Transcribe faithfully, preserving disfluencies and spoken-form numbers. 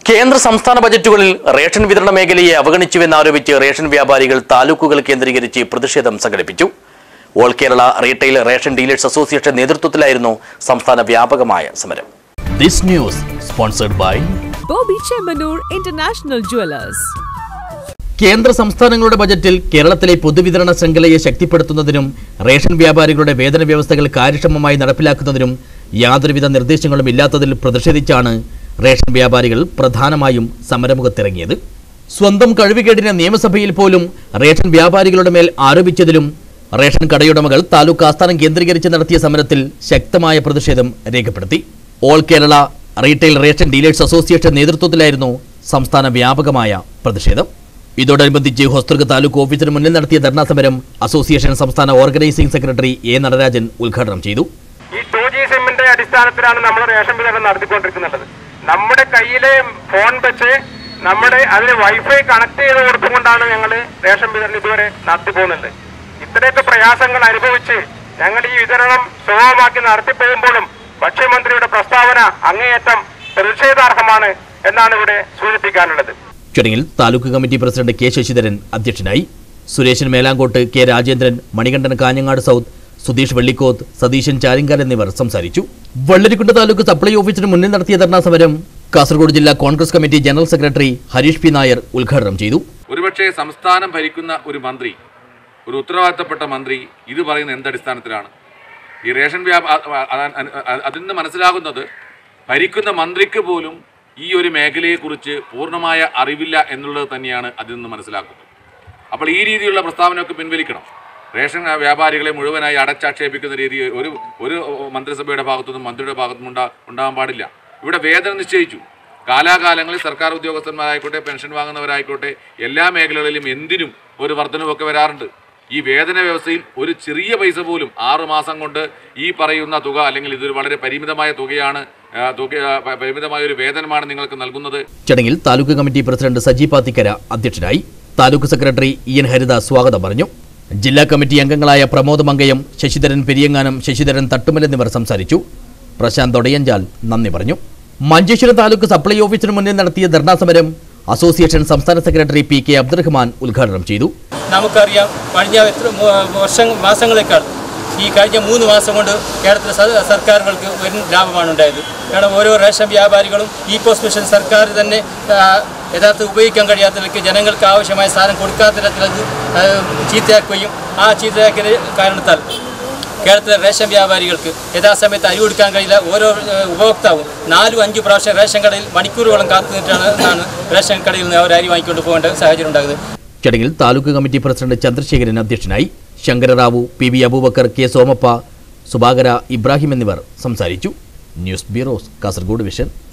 കേന്ദ്ര സംസ്ഥാന ബജറ്റുകളിൽ റേഷൻ വിതരണ മേഖലയെ അവഗണിച്ചുവെന്നാരോപിച്ച് റേഷൻ വ്യാപാരികൾ താലൂക്കുകൾ കേന്ദ്രീകരിച്ച് പ്രതിഷേധം സംഘടിപ്പിച്ചു. All Kerala retail ration dealers association നേതൃത്വത്തിലായിരുന്നു സംസ്ഥാന വ്യാപകമായ സമരം. This news sponsored by Bobby Chemanur International Jewelers. കേന്ദ്ര സംസ്ഥാനങ്ങളുടെ ബജറ്റിൽ കേരളത്തിലെ പൊതുവിതരണ ശൃംഖലയെ ശക്തിപ്പെടുത്തുന്നതിനും റേഷൻ വ്യാപാരികളുടെ വേതന വ്യവസ്ഥകൾ കാര്യക്ഷമമായി നടപ്പിലാക്കുന്നതിനും യാതൊരുവിധ നിർദ്ദേശങ്ങളും ഇല്ലാത്തതിൽ പ്രതിഷേധിച്ചാണ് റേഷൻ വ്യാപാരികൾ പ്രധാനമായും സമരമുഖത്തിറങ്ങിയത്. സ്വന്തം കഴിവുകേടിനെ നിയമസഭയിൽ പോലും റേഷൻ വ്യാപാരികളുടെ മേൽ ആരോപിച്ചതിലും റേഷൻ കടയുടമകൾ താലൂക്ക് ആസ്ഥാനം കേന്ദ്രീകരിച്ച് നടത്തിയ സമരത്തിൽ ശക്തമായ പ്രതിഷേധം രേഖപ്പെടുത്തി. All Kerala retail ration dealers association നേതൃത്വത്തിലായിരുന്നു സംസ്ഥാന വ്യാപകമായ പ്രതിഷേധം. ഇതോടനുബന്ധിച്ച് ഹൊസ്തൃക താലൂക്ക് ഓഫീസിന് മുന്നിൽ നടത്തിയ ധർണാ സമരം അസോസിയേഷൻ സംസ്ഥാന ഓർഗനൈസിംഗ് സെക്രട്ടറി എ നടരാജൻ ഉദ്ഘാടനം ചെയ്തു. ഈ ടു ജി സിമ്മിന്റെ അടിസ്ഥാനത്തിലാണ് നമ്മൾ റേഷൻ വിതരണം നടത്തിക്കൊണ്ടിരിക്കുന്നത്. നമ്മുടെ കയ്യിലെ ഫോൺ വെച്ച് നമ്മുടെ അതിന് വൈഫൈ കണക്ട് ചെയ്ത് കൊടുത്തുകൊണ്ടാണ് ഞങ്ങൾ റേഷൻ വിതരണം ഇതുവരെ നടത്തിപ്പോകുന്നത്. ഇത്രയൊക്കെ പ്രയാസങ്ങൾ അനുഭവിച്ച് ഞങ്ങൾ ഈ വിതരണം സുഗമമാക്കി നടത്തിപ്പോകുമ്പോഴും ഭക്ഷ്യമന്ത്രിയുടെ പ്രസ്താവന അങ്ങേയറ്റം പ്രതിഷേധാർഹമാണ് എന്നാണ് ഇവിടെ സൂചിപ്പിക്കാനുള്ളത്. ചടങ്ങിൽ taluk committee president K Sasidharan അധ്യക്ഷനായി. സുരേശൻ മേലാങ്കോട്ട്, കെ രാജേന്ദ്രൻ, മണികണ്ഠൻ കാഞ്ഞങ്ങാട് സൗത്ത്, സുധീഷ് വെള്ളിക്കോത്ത്, സതീശൻ ചാരിങ്കാൽ എന്നിവർ സംസാരിച്ചു. വള്ളരിക്കുണ്ട് താലൂക്ക് സപ്ലൈ ഓഫീസിന് മുന്നിൽ നടത്തിയ ധർണാ സമരം കാസർഗോഡ് ജില്ലാ Congress committee general secretary Harish P Nair ഉദ്ഘാടനം ചെയ്തു. ഒരുപക്ഷെ സംസ്ഥാനം ഭരിക്കുന്ന ഒരു മന്ത്രി, ഒരു ഉത്തരവാദിത്തപ്പെട്ട മന്ത്രി ഇത് പറയുന്ന എന്തടിസ്ഥാനത്തിലാണ്? ഈ റേഷൻ വ്യാപാ അതിൽ നിന്ന് മനസ്സിലാകുന്നത് ഭരിക്കുന്ന മന്ത്രിക്ക് പോലും ഈ ഒരു മേഖലയെക്കുറിച്ച് പൂർണ്ണമായ അറിവില്ല എന്നുള്ളത് തന്നെയാണ് അതിൽ നിന്ന് മനസ്സിലാക്കുന്നത്. അപ്പോൾ ഈ രീതിയിലുള്ള പ്രസ്താവനയൊക്കെ പിൻവലിക്കണം. റേഷൻ വ്യാപാരികളെ മുഴുവനായി അടച്ചാക്ഷേപിക്കുന്ന രീതി ഒരു ഒരു മന്ത്രിസഭയുടെ ഭാഗത്തുനിന്നും മന്ത്രിയുടെ ഭാഗത്തുനിന്നും ഉണ്ടാ ഉണ്ടാകാൻ പാടില്ല. ഇവിടെ വേതനം നിശ്ചയിച്ചു. കാലാകാലങ്ങളിൽ സർക്കാർ ഉദ്യോഗസ്ഥന്മാരായിക്കോട്ടെ, പെൻഷൻ വാങ്ങുന്നവരായിക്കോട്ടെ, എല്ലാ മേഖലകളിലും എന്തിനും ഒരു വർധനവൊക്കെ വരാറുണ്ട്. ഈ വേതന വ്യവസ്ഥയിൽ ഒരു ചെറിയ പൈസ പോലും ആറു മാസം കൊണ്ട് ഈ പറയുന്ന തുക, അല്ലെങ്കിൽ ഇതൊരു വളരെ പരിമിതമായ തുകയാണ്, പരിമിതമായ ഒരു വേതനമാണ് നിങ്ങൾക്ക് നൽകുന്നത്. ചടങ്ങിൽ താലൂക്ക് കമ്മിറ്റി പ്രസിഡന്റ് സജി പാത്തിക്കര അധ്യക്ഷനായി. Taluk secretary E N Harida സ്വാഗതം പറഞ്ഞു. ജില്ലാ കമ്മിറ്റി അംഗങ്ങളായ പ്രമോദ് മങ്കയം, ശശിധരൻ പെരിയങ്ങാനം, ശശിധരൻ തട്ടുമൽ എന്നിവർ സംസാരിച്ചു. പ്രശാന്ത് ഒടയഞ്ചാൽ നന്ദി പറഞ്ഞു. മഞ്ചേശ്വരം താലൂക്ക് സപ്ലൈ ഓഫീസിന് മുന്നിൽ നടത്തിയ ധർണാ സമരം അസോസിയേഷൻ സംസ്ഥാന സെക്രട്ടറി പി കെ അബ്ദുറഹ്മാൻ ഉദ്ഘാടനം ചെയ്തു. നമുക്കറിയാം, കഴിഞ്ഞ എത്ര വർഷം മാസങ്ങളേക്കാൾ ഈ കഴിഞ്ഞ മൂന്ന് മാസം കൊണ്ട് കേരളത്തിലെ സർക്കാരുകൾക്ക് വൻ ലാഭമാണ് ഉണ്ടായത്. കാരണം ഓരോ റേഷൻ വ്യാപാരികളും ഈ പോസ്റ്റ് മിഷൻ സർക്കാർ തന്നെ യഥാർത്ഥത്തിൽ ഉപയോഗിക്കാൻ കഴിയാത്ത നിലയ്ക്ക് ജനങ്ങൾക്ക് ആവശ്യമായ സാധനം കൊടുക്കാത്ത തരത്തിലത് ചീത്തയാക്കുകയും ആ ചീത്തയാക്കിയ കാരണത്താൽ കേരളത്തിലെ റേഷൻ വ്യാപാരികൾക്ക് യഥാസമയത്ത് അരി കൊടുക്കാൻ കഴിയില്ല. ഓരോ ഉപഭോക്താവും നാലും അഞ്ചു പ്രാവശ്യം റേഷൻ കടയിൽ മണിക്കൂറുകളും കാത്തു നിന്നിട്ടാണ് എന്നാണ് റേഷൻ കടയിൽ നിന്ന് അവർ അരി വാങ്ങിക്കൊണ്ട് പോകേണ്ട സാഹചര്യം ഉണ്ടാകുന്നത്. ചടങ്ങിൽ താലൂക്ക് കമ്മിറ്റി പ്രസിഡന്റ് ചന്ദ്രശേഖരൻ അധ്യക്ഷനായി. Shankararao, P V Abubakar, K Somappa, Subhakara, Ibrahim എന്നിവർ സംസാരിച്ചു. News bureau, Kasaragod vision.